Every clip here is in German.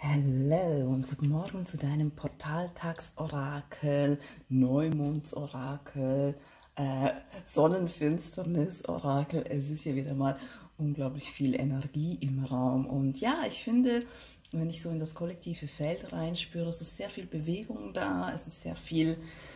Hallo und guten Morgen zu deinem Portaltagsorakel, Neumondsorakel, Sonnenfinsternis-Orakel. Es ist hier wieder mal unglaublich viel Energie im Raum. Und ja, ich finde, wenn ich so in das kollektive Feld reinspüre, es ist sehr viel Bewegung da, es ist sehr viel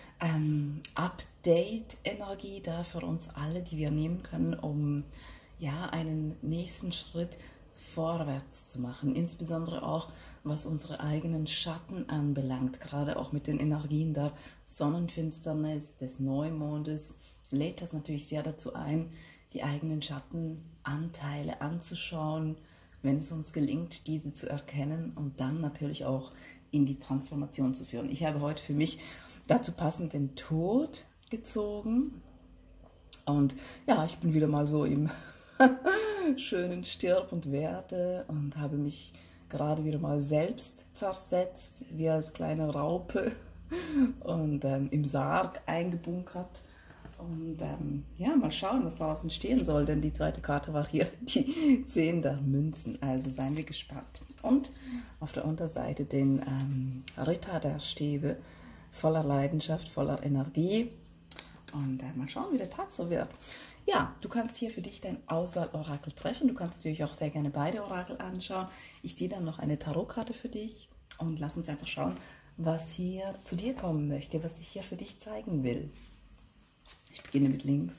Update-Energie da für uns alle, die wir nehmen können, um ja, einen nächsten Schritt vorwärts zu machen, insbesondere auch was unsere eigenen Schatten anbelangt, gerade auch mit den Energien der Sonnenfinsternis, des Neumondes, lädt das natürlich sehr dazu ein, die eigenen Schattenanteile anzuschauen, wenn es uns gelingt, diese zu erkennen und dann natürlich auch in die Transformation zu führen. Ich habe heute für mich dazu passend den Tod gezogen und ja, ich bin wieder mal so im schönen Stirb und Werde und habe mich gerade wieder mal selbst zersetzt, wie als kleine Raupe und im Sarg eingebunkert. Und ja, mal schauen, was daraus entstehen soll, denn die zweite Karte war hier die 10 der Münzen, also seien wir gespannt. Und auf der Unterseite den Ritter der Stäbe, voller Leidenschaft, voller Energie. Und mal schauen, wie der Tag so wird. Ja, du kannst hier für dich dein Auswahl-Orakel treffen. Du kannst natürlich auch sehr gerne beide Orakel anschauen. Ich ziehe dann noch eine Tarotkarte für dich und lass uns einfach schauen, was hier zu dir kommen möchte, was ich hier für dich zeigen will. Ich beginne mit links.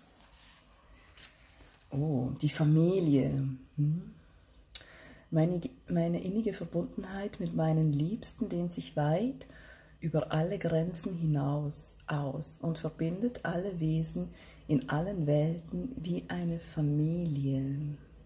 Oh, die Familie. Meine innige Verbundenheit mit meinen Liebsten dehnt sich weit über alle Grenzen hinaus aus und verbindet alle Wesen in allen Welten wie eine Familie.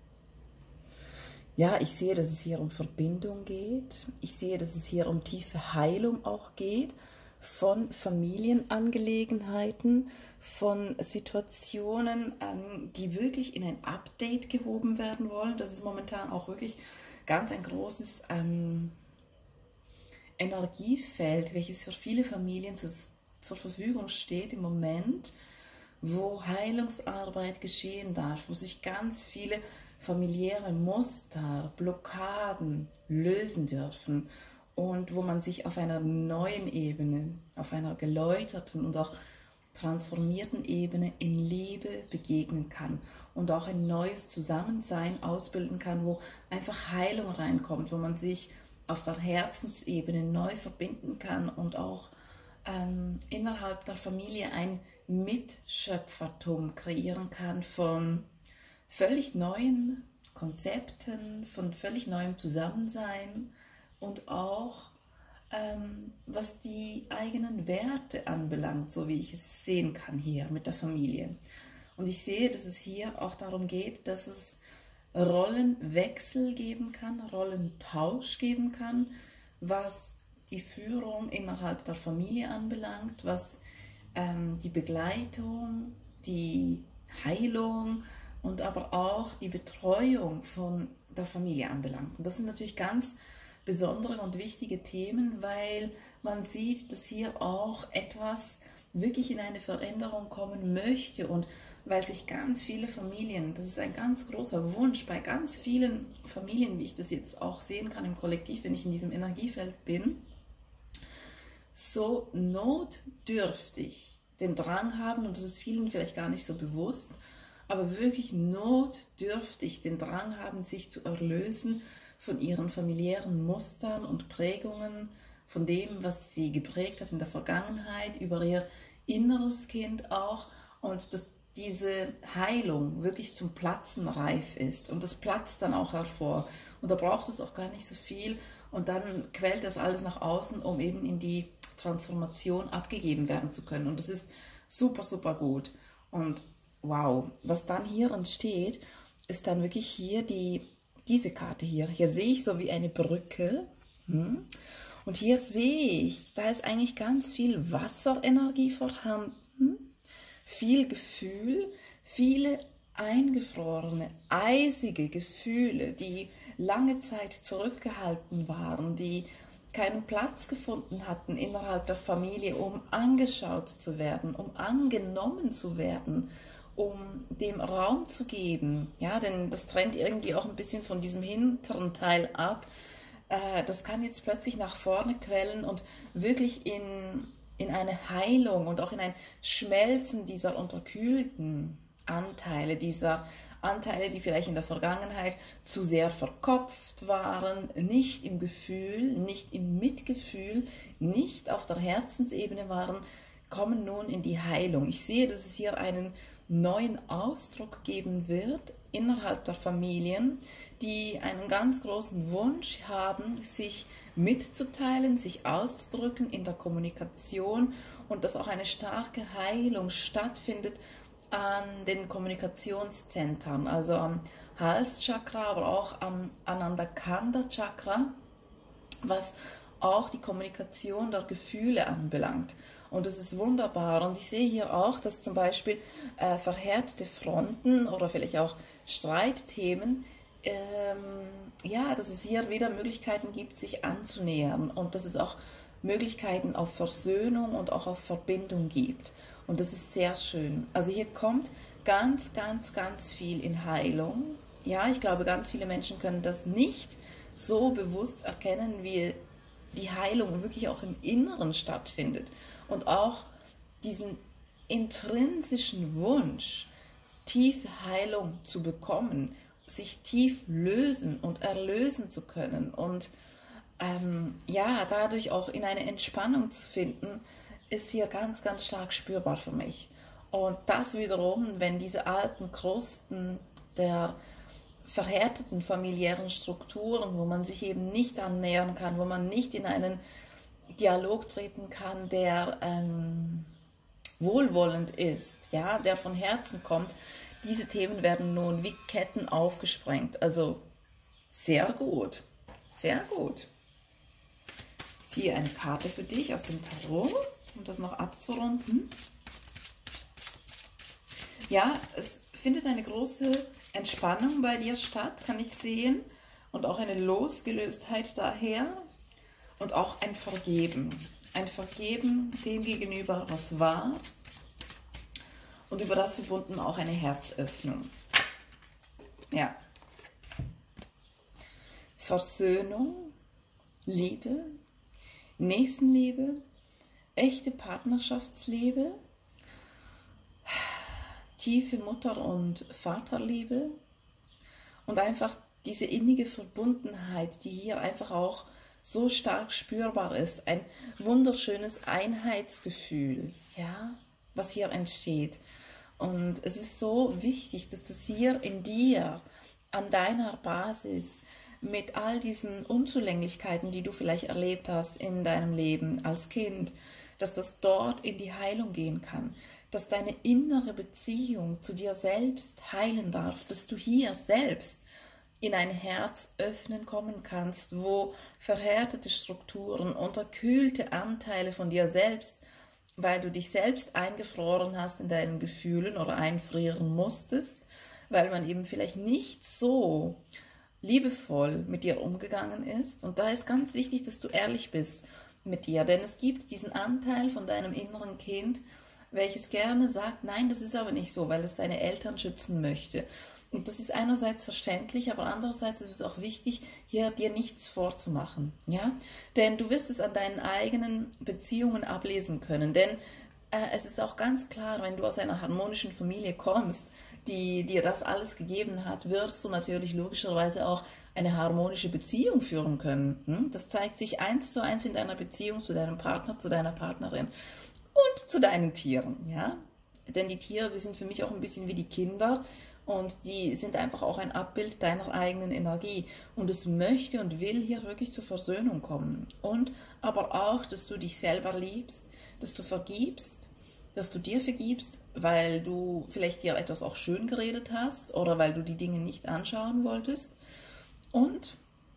Ja, ich sehe, dass es hier um Verbindung geht. Ich sehe, dass es hier um tiefe Heilung auch geht von Familienangelegenheiten, von Situationen, die wirklich in ein Update gehoben werden wollen. Das ist momentan auch wirklich ganz ein großes Energiefeld, welches für viele Familien zur Verfügung steht im Moment, wo Heilungsarbeit geschehen darf, wo sich ganz viele familiäre Muster, Blockaden lösen dürfen und wo man sich auf einer neuen Ebene, auf einer geläuterten und auch transformierten Ebene in Liebe begegnen kann und auch ein neues Zusammensein ausbilden kann, wo einfach Heilung reinkommt, wo man sich auf der Herzensebene neu verbinden kann und auch innerhalb der Familie ein Mitschöpfertum kreieren kann von völlig neuen Konzepten, von völlig neuem Zusammensein und auch was die eigenen Werte anbelangt, so wie ich es sehen kann hier mit der Familie. Und ich sehe, dass es hier auch darum geht, dass es Rollenwechsel geben kann, Rollentausch geben kann, was die Führung innerhalb der Familie anbelangt, was die Begleitung, die Heilung und aber auch die Betreuung von der Familie anbelangt. Und das sind natürlich ganz besondere und wichtige Themen, weil man sieht, dass hier auch etwas wirklich in eine Veränderung kommen möchte und weil sich ganz viele Familien, das ist ein ganz großer Wunsch bei ganz vielen Familien, wie ich das jetzt auch sehen kann im Kollektiv, wenn ich in diesem Energiefeld bin, so notdürftig den Drang haben, und das ist vielen vielleicht gar nicht so bewusst, aber wirklich notdürftig den Drang haben, sich zu erlösen von ihren familiären Mustern und Prägungen, von dem, was sie geprägt hat in der Vergangenheit, über ihr inneres Kind auch, und dass diese Heilung wirklich zum Platzen reif ist. Und das platzt dann auch hervor. Und da braucht es auch gar nicht so viel. Und dann quält das alles nach außen, um eben in die Transformation abgegeben werden zu können. Und das ist super, super gut. Und wow, was dann hier entsteht, ist dann wirklich hier diese Karte hier. Hier sehe ich so wie eine Brücke. Und hier sehe ich, da ist eigentlich ganz viel Wasserenergie vorhanden, viel Gefühl, viele eingefrorene, eisige Gefühle, die lange Zeit zurückgehalten waren, die keinen Platz gefunden hatten innerhalb der Familie, um angeschaut zu werden, um angenommen zu werden, um dem Raum zu geben. Ja, denn das trennt irgendwie auch ein bisschen von diesem hinteren Teil ab, das kann jetzt plötzlich nach vorne quellen und wirklich in eine Heilung und auch in ein Schmelzen dieser unterkühlten Anteile, dieser Anteile, die vielleicht in der Vergangenheit zu sehr verkopft waren, nicht im Gefühl, nicht im Mitgefühl, nicht auf der Herzensebene waren, kommen nun in die Heilung. Ich sehe, dass es hier einen neuen Ausdruck geben wird innerhalb der Familien, die einen ganz großen Wunsch haben, sich mitzuteilen, sich auszudrücken in der Kommunikation und dass auch eine starke Heilung stattfindet an den Kommunikationszentren, also am Halschakra, aber auch am Anandakanda Chakra, was auch die Kommunikation der Gefühle anbelangt. Und das ist wunderbar. Und ich sehe hier auch, dass zum Beispiel verhärtete Fronten oder vielleicht auch Streitthemen, ja, dass es hier wieder Möglichkeiten gibt, sich anzunähern und dass es auch Möglichkeiten auf Versöhnung und auch auf Verbindung gibt. Und das ist sehr schön. Also hier kommt ganz, ganz, ganz viel in Heilung. Ja, ich glaube, ganz viele Menschen können das nicht so bewusst erkennen, wie die Heilung wirklich auch im Inneren stattfindet. Und auch diesen intrinsischen Wunsch, tiefe Heilung zu bekommen, sich tief lösen und erlösen zu können und ja, dadurch auch in eine Entspannung zu finden, ist hier ganz, ganz stark spürbar für mich. Und das wiederum, wenn diese alten Krusten der verhärteten familiären Strukturen, wo man sich eben nicht annähern kann, wo man nicht in einen Dialog treten kann, der wohlwollend ist, ja, der von Herzen kommt, diese Themen werden nun wie Ketten aufgesprengt. Also sehr gut, sehr gut. Ich ziehe eine Karte für dich aus dem Tarot, um das noch abzurunden. Ja, es findet eine große Entspannung bei dir statt, kann ich sehen. Und auch eine Losgelöstheit daher. Und auch ein Vergeben. Ein Vergeben dem gegenüber, was war. Und über das verbunden auch eine Herzöffnung. Ja. Versöhnung, Liebe, Nächstenliebe, echte Partnerschaftsliebe, tiefe Mutter- und Vaterliebe und einfach diese innige Verbundenheit, die hier einfach auch so stark spürbar ist. Ein wunderschönes Einheitsgefühl, ja, was hier entsteht. Und es ist so wichtig, dass das hier in dir, an deiner Basis, mit all diesen Unzulänglichkeiten, die du vielleicht erlebt hast in deinem Leben als Kind, dass das dort in die Heilung gehen kann, dass deine innere Beziehung zu dir selbst heilen darf, dass du hier selbst in ein Herz öffnen kommen kannst, wo verhärtete Strukturen, unterkühlte Anteile von dir selbst, weil du dich selbst eingefroren hast in deinen Gefühlen oder einfrieren musstest, weil man eben vielleicht nicht so liebevoll mit dir umgegangen ist. Und da ist ganz wichtig, dass du ehrlich bist mit dir, denn es gibt diesen Anteil von deinem inneren Kind, welches gerne sagt, nein, das ist aber nicht so, weil es deine Eltern schützen möchte. Und das ist einerseits verständlich, aber andererseits ist es auch wichtig, hier dir nichts vorzumachen. Ja? Denn du wirst es an deinen eigenen Beziehungen ablesen können. Denn es ist auch ganz klar, wenn du aus einer harmonischen Familie kommst, die dir das alles gegeben hat, wirst du natürlich logischerweise auch eine harmonische Beziehung führen können. Das zeigt sich 1:1 in deiner Beziehung zu deinem Partner, zu deiner Partnerin und zu deinen Tieren. Ja? Denn die Tiere, die sind für mich auch ein bisschen wie die Kinder und die sind einfach auch ein Abbild deiner eigenen Energie. Und es möchte und will hier wirklich zur Versöhnung kommen. Und aber auch, dass du dich selber liebst, dass du vergibst, dass du dir vergibst, weil du vielleicht dir etwas auch schön geredet hast oder weil du die Dinge nicht anschauen wolltest. Und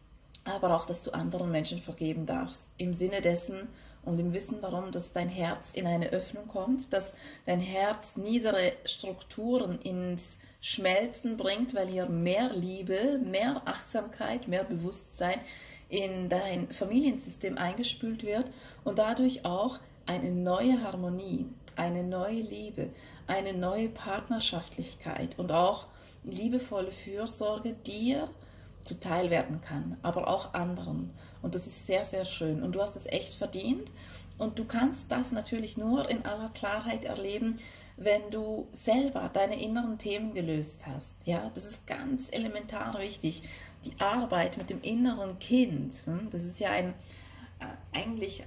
aber auch, dass du anderen Menschen vergeben darfst. Im Sinne dessen und im Wissen darum, dass dein Herz in eine Öffnung kommt, dass dein Herz niedere Strukturen ins Schmelzen bringt, weil hier mehr Liebe, mehr Achtsamkeit, mehr Bewusstsein in dein Familiensystem eingespült wird und dadurch auch eine neue Harmonie, eine neue Liebe, eine neue Partnerschaftlichkeit und auch liebevolle Fürsorge dir zuteil werden kann, aber auch anderen. Und das ist sehr, sehr schön. Und du hast es echt verdient. Und du kannst das natürlich nur in aller Klarheit erleben, wenn du selber deine inneren Themen gelöst hast. Ja, das ist ganz elementar wichtig. Die Arbeit mit dem inneren Kind, das ist ja eigentlich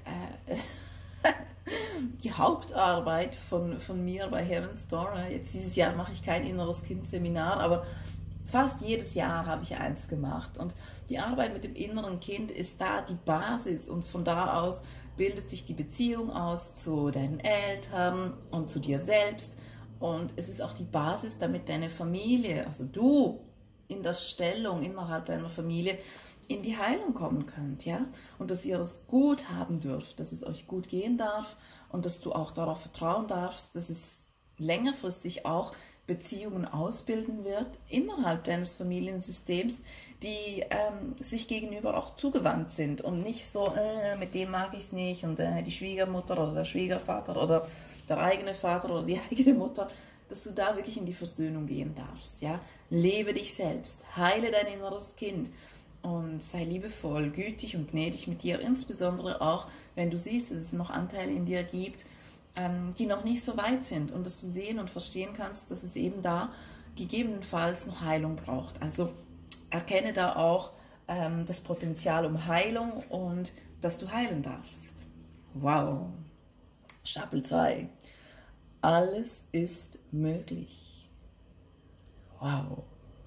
die Hauptarbeit von mir bei Heaven's Door. Jetzt dieses Jahr mache ich kein inneres Kind-Seminar, aber fast jedes Jahr habe ich eins gemacht. Und die Arbeit mit dem inneren Kind ist da die Basis, und von da aus bildet sich die Beziehung aus zu deinen Eltern und zu dir selbst. Und es ist auch die Basis, damit deine Familie, also du in der Stellung innerhalb deiner Familie, in die Heilung kommen könnt, ja? Und dass ihr es gut haben dürft, dass es euch gut gehen darf und dass du auch darauf vertrauen darfst, dass es längerfristig auch Beziehungen ausbilden wird innerhalb deines Familiensystems, die sich gegenüber auch zugewandt sind und nicht so, mit dem mag ich es nicht, und die Schwiegermutter oder der Schwiegervater oder der eigene Vater oder die eigene Mutter, dass du da wirklich in die Versöhnung gehen darfst. Ja? Lebe dich selbst, heile dein inneres Kind und sei liebevoll, gütig und gnädig mit dir, insbesondere auch, wenn du siehst, dass es noch Anteile in dir gibt, die noch nicht so weit sind, und dass du sehen und verstehen kannst, dass es eben da gegebenenfalls noch Heilung braucht. Also erkenne da auch das Potenzial um Heilung und dass du heilen darfst. Wow. Stapel 2. Alles ist möglich. Wow.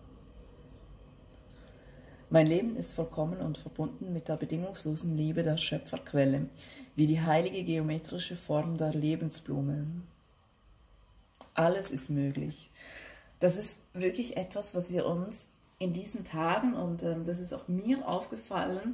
Mein Leben ist vollkommen und verbunden mit der bedingungslosen Liebe der Schöpferquelle, wie die heilige geometrische Form der Lebensblume. Alles ist möglich. Das ist wirklich etwas, was wir uns in diesen Tagen, und das ist auch mir aufgefallen,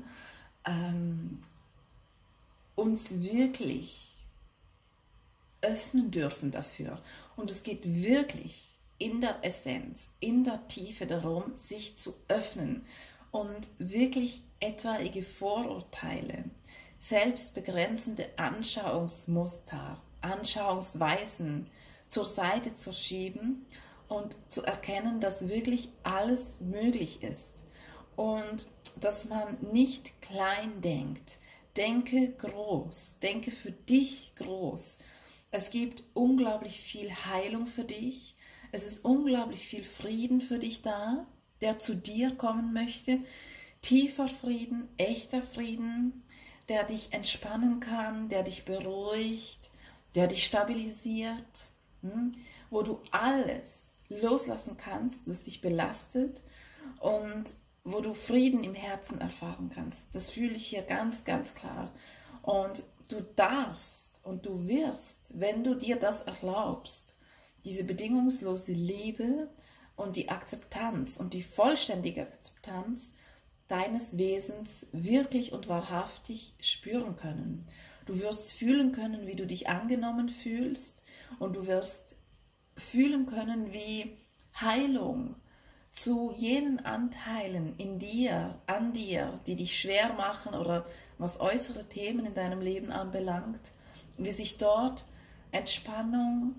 uns wirklich öffnen dürfen dafür. Und es geht wirklich in der Essenz, in der Tiefe darum, sich zu öffnen und wirklich etwaige Vorurteile, selbstbegrenzende Anschauungsmuster, Anschauungsweisen zur Seite zu schieben und zu erkennen, dass wirklich alles möglich ist und dass man nicht klein denkt. Denke groß, denke für dich groß. Es gibt unglaublich viel Heilung für dich. Es ist unglaublich viel Frieden für dich da, der zu dir kommen möchte. Tiefer Frieden, echter Frieden, der dich entspannen kann, der dich beruhigt, der dich stabilisiert, wo du alles loslassen kannst, was dich belastet, und wo du Frieden im Herzen erfahren kannst. Das fühle ich hier ganz, ganz klar. Und du darfst und du wirst, wenn du dir das erlaubst, diese bedingungslose Liebe und die Akzeptanz und die vollständige Akzeptanz deines Wesens wirklich und wahrhaftig spüren können. Du wirst fühlen können, wie du dich angenommen fühlst, und du wirst fühlen können, wie Heilung zu jenen Anteilen in dir, an dir, die dich schwer machen oder was äußere Themen in deinem Leben anbelangt, wie sich dort Entspannung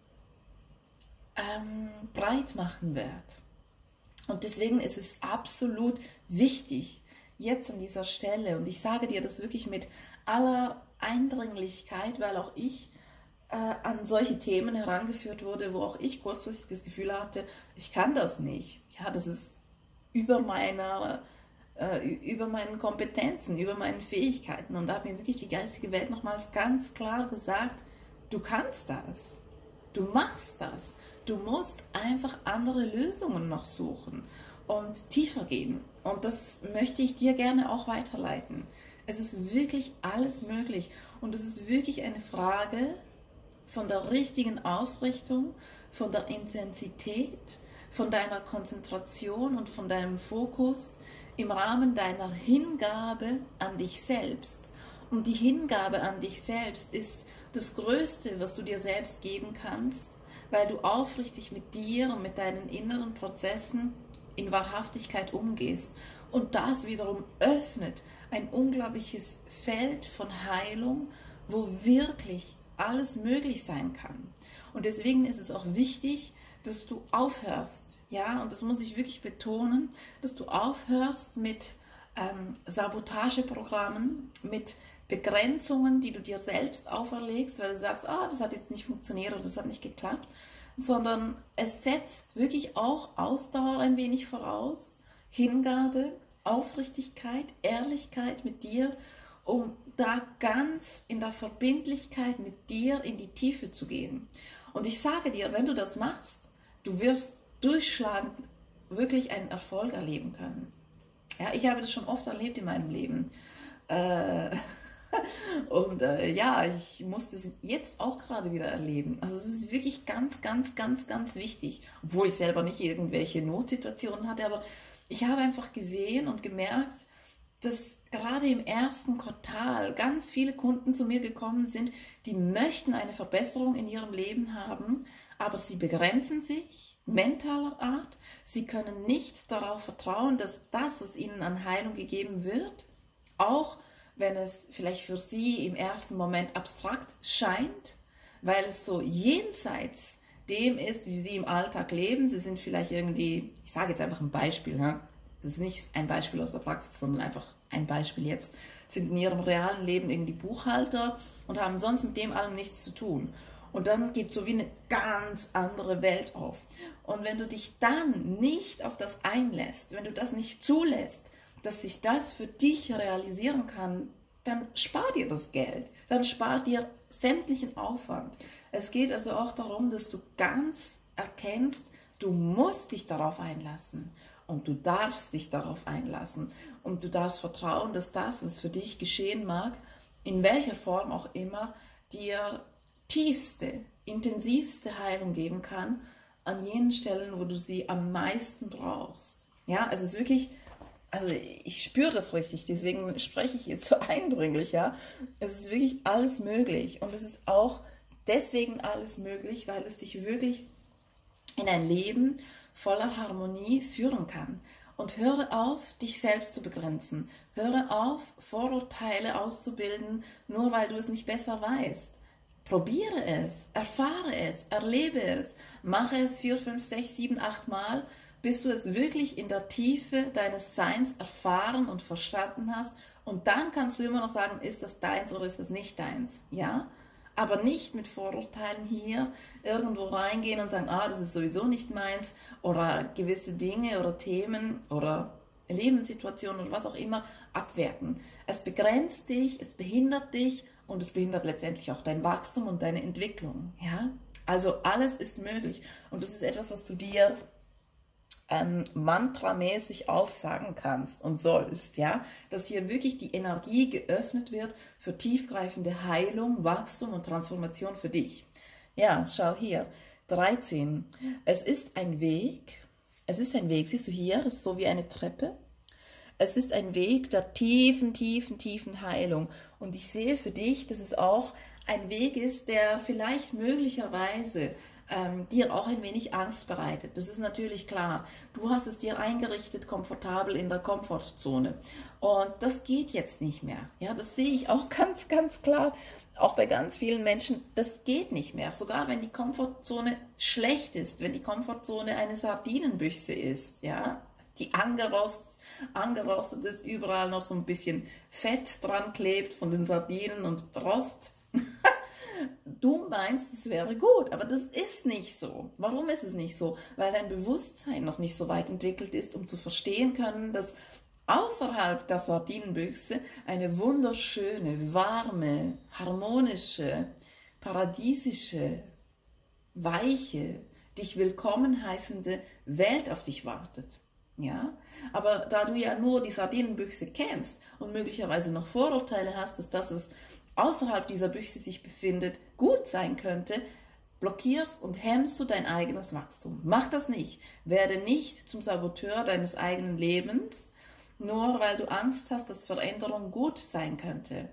breit machen wird. Und deswegen ist es absolut wichtig, jetzt an dieser Stelle, und ich sage dir das wirklich mit aller Eindringlichkeit, weil auch ich an solche Themen herangeführt wurde, wo auch ich kurzfristig das Gefühl hatte, ich kann das nicht. Ja, das ist über meinen Kompetenzen, über meinen Fähigkeiten. Und da hat mir wirklich die geistige Welt nochmals ganz klar gesagt, du kannst das, du machst das. Du musst einfach andere Lösungen noch suchen und tiefer gehen. Und das möchte ich dir gerne auch weiterleiten. Es ist wirklich alles möglich. Und es ist wirklich eine Frage von der richtigen Ausrichtung, von der Intensität, von deiner Konzentration und von deinem Fokus im Rahmen deiner Hingabe an dich selbst. Und die Hingabe an dich selbst ist das Größte, was du dir selbst geben kannst, weil du aufrichtig mit dir und mit deinen inneren Prozessen in Wahrhaftigkeit umgehst. Und das wiederum öffnet ein unglaubliches Feld von Heilung, wo wirklich alles möglich sein kann. Und deswegen ist es auch wichtig, dass du aufhörst, ja, und das muss ich wirklich betonen, dass du aufhörst mit Sabotageprogrammen, mit Begrenzungen, die du dir selbst auferlegst, weil du sagst, das hat jetzt nicht funktioniert oder das hat nicht geklappt, sondern es setzt wirklich auch Ausdauer ein wenig voraus, Hingabe, Aufrichtigkeit, Ehrlichkeit mit dir, um da ganz in der Verbindlichkeit mit dir in die Tiefe zu gehen. Und ich sage dir, wenn du das machst, du wirst durchschlagend wirklich einen Erfolg erleben können. Ja, ich habe das schon oft erlebt in meinem Leben. Ich muss das jetzt auch gerade wieder erleben. Also es ist wirklich ganz, ganz, ganz, ganz wichtig. Obwohl ich selber nicht irgendwelche Notsituationen hatte, aber ich habe einfach gesehen und gemerkt, dass gerade im ersten Quartal ganz viele Kunden zu mir gekommen sind, die möchten eine Verbesserung in ihrem Leben haben, aber sie begrenzen sich mentaler Art. Sie können nicht darauf vertrauen, dass das, was ihnen an Heilung gegeben wird, auch wenn es vielleicht für sie im ersten Moment abstrakt scheint, weil es so jenseits dem ist, wie sie im Alltag leben. Sie sind vielleicht irgendwie, ich sage jetzt einfach ein Beispiel, das ist nicht ein Beispiel aus der Praxis, sondern einfach ein Beispiel jetzt, sind in ihrem realen Leben irgendwie Buchhalter und haben sonst mit dem allem nichts zu tun. Und dann geht so wie eine ganz andere Welt auf. Und wenn du dich dann nicht auf das einlässt, wenn du das nicht zulässt, dass sich das für dich realisieren kann, dann spar dir das Geld, dann spar dir sämtlichen Aufwand. Es geht also auch darum, dass du ganz erkennst, du musst dich darauf einlassen und du darfst dich darauf einlassen und du darfst vertrauen, dass das, was für dich geschehen mag, in welcher Form auch immer, dir tiefste, intensivste Heilung geben kann an jenen Stellen, wo du sie am meisten brauchst. Ja, es ist wirklich, also ich spüre das richtig, deswegen spreche ich jetzt so eindringlich, ja. Es ist wirklich alles möglich und es ist auch deswegen alles möglich, weil es dich wirklich in ein Leben voller Harmonie führen kann. Und höre auf, dich selbst zu begrenzen. Höre auf, Vorurteile auszubilden, nur weil du es nicht besser weißt. Probiere es, erfahre es, erlebe es, mache es 4, 5, 6, 7, 8 Mal, bis du es wirklich in der Tiefe deines Seins erfahren und verstanden hast. Und dann kannst du immer noch sagen, ist das deins oder ist das nicht deins, ja? Aber nicht mit Vorurteilen hier irgendwo reingehen und sagen, das ist sowieso nicht meins oder gewisse Dinge oder Themen oder Lebenssituationen oder was auch immer abwerten. Es begrenzt dich, es behindert dich und es behindert letztendlich auch dein Wachstum und deine Entwicklung. Ja? Also alles ist möglich und das ist etwas, was du dir mantramäßig aufsagen kannst und sollst, ja, dass hier wirklich die Energie geöffnet wird für tiefgreifende Heilung, Wachstum und Transformation für dich. Ja, schau hier, 13. Es ist ein Weg, siehst du hier, das ist so wie eine Treppe. Es ist ein Weg der tiefen, tiefen, tiefen Heilung und ich sehe für dich, dass es auch ein Weg ist, der vielleicht möglicherweise dir auch ein wenig Angst bereitet. Das ist natürlich klar. Du hast es dir eingerichtet, komfortabel in der Komfortzone. Und das geht jetzt nicht mehr. Ja, das sehe ich auch ganz, ganz klar. Auch bei ganz vielen Menschen, das geht nicht mehr. Sogar wenn die Komfortzone schlecht ist, wenn die Komfortzone eine Sardinenbüchse ist, ja, die angerostet ist, überall noch so ein bisschen Fett dran klebt von den Sardinen und Rost. Du meinst, es wäre gut, aber das ist nicht so. Warum ist es nicht so? Weil dein Bewusstsein noch nicht so weit entwickelt ist, um zu verstehen können, dass außerhalb der Sardinenbüchse eine wunderschöne, warme, harmonische, paradiesische, weiche, dich willkommen heißende Welt auf dich wartet. Ja, aber da du ja nur die Sardinenbüchse kennst und möglicherweise noch Vorurteile hast, dass das, was außerhalb dieser Büchse sich befindet, gut sein könnte, blockierst und hemmst du dein eigenes Wachstum. Mach das nicht. Werde nicht zum Saboteur deines eigenen Lebens, nur weil du Angst hast, dass Veränderung gut sein könnte.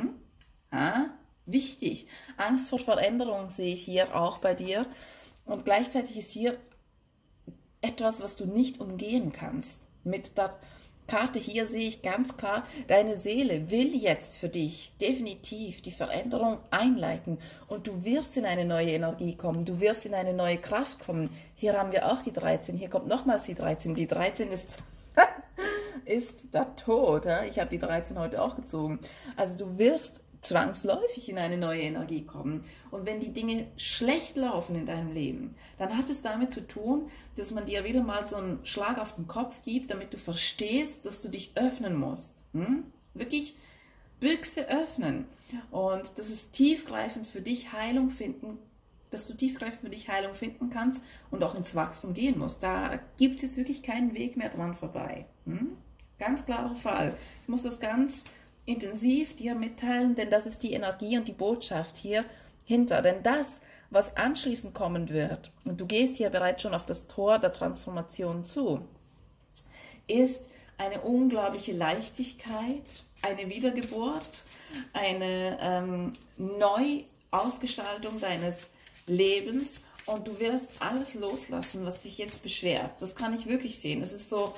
Wichtig. Angst vor Veränderung sehe ich hier auch bei dir. Und gleichzeitig ist hier etwas, was du nicht umgehen kannst. Mit der Karte hier sehe ich ganz klar, deine Seele will jetzt für dich definitiv die Veränderung einleiten und du wirst in eine neue Energie kommen, du wirst in eine neue Kraft kommen. Hier haben wir auch die 13, hier kommt nochmals die 13. Die 13 ist, ist der Tod. Ja? Ich habe die 13 heute auch gezogen. Also du wirst zwangsläufig in eine neue Energie kommen. Und wenn die Dinge schlecht laufen in deinem Leben, dann hat es damit zu tun, dass man dir wieder mal so einen Schlag auf den Kopf gibt, damit du verstehst, dass du dich öffnen musst. Wirklich Büchse öffnen. Und dass es tiefgreifend für dich Heilung finden, dass du tiefgreifend für dich Heilung finden kannst und auch ins Wachstum gehen musst. Da gibt es jetzt wirklich keinen Weg mehr dran vorbei. Ganz klarer Fall. Ich muss das ganz intensiv dir mitteilen, denn das ist die Energie und die Botschaft hier hinter. Denn das, was anschließend kommen wird, und du gehst hier bereits schon auf das Tor der Transformation zu, ist eine unglaubliche Leichtigkeit, eine Wiedergeburt, eine Neuausgestaltung deines Lebens und du wirst alles loslassen, was dich jetzt beschwert. Das kann ich wirklich sehen. Es ist so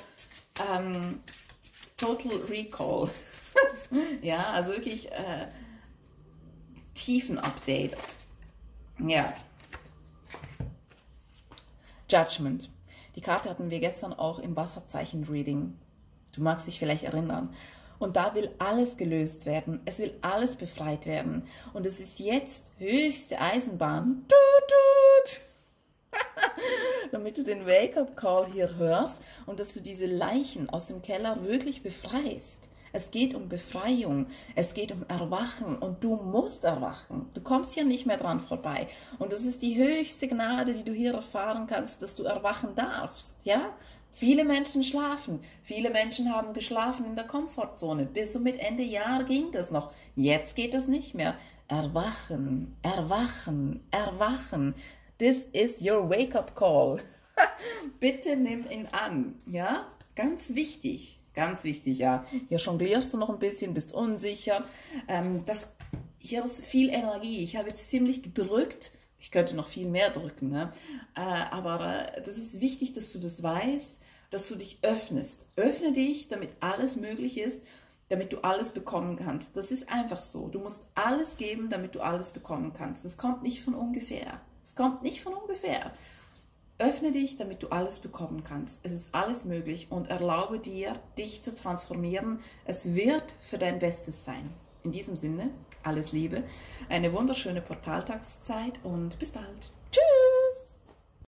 Total Recall. Ja, also wirklich Tiefen-Update. Ja. Judgment. Die Karte hatten wir gestern auch im Wasserzeichen-Reading. Du magst dich vielleicht erinnern. Und da will alles gelöst werden. Es will alles befreit werden. Und es ist jetzt höchste Eisenbahn. Damit du den Wake-up-Call hier hörst und dass du diese Leichen aus dem Keller wirklich befreist. Es geht um Befreiung, es geht um Erwachen und du musst erwachen. Du kommst hier nicht mehr dran vorbei. Und das ist die höchste Gnade, die du hier erfahren kannst, dass du erwachen darfst. Ja? Viele Menschen schlafen, viele Menschen haben geschlafen in der Komfortzone. Bis so mit Ende Jahr ging das noch. Jetzt geht das nicht mehr. Erwachen, erwachen, erwachen. This is your wake-up call. Bitte nimm ihn an. Ja? Ganz wichtig. Ganz wichtig, ja. Hier jonglierst du noch ein bisschen, bist unsicher. Hier ist viel Energie. Ich habe jetzt ziemlich gedrückt. Ich könnte noch viel mehr drücken, ne? Aber das ist wichtig, dass du das weißt, dass du dich öffnest. Öffne dich, damit alles möglich ist, damit du alles bekommen kannst. Das ist einfach so. Du musst alles geben, damit du alles bekommen kannst. Das kommt nicht von ungefähr. Es kommt nicht von ungefähr. Öffne dich, damit du alles bekommen kannst. Es ist alles möglich und erlaube dir, dich zu transformieren. Es wird für dein Bestes sein. In diesem Sinne, alles Liebe, eine wunderschöne Portaltagszeit und bis bald.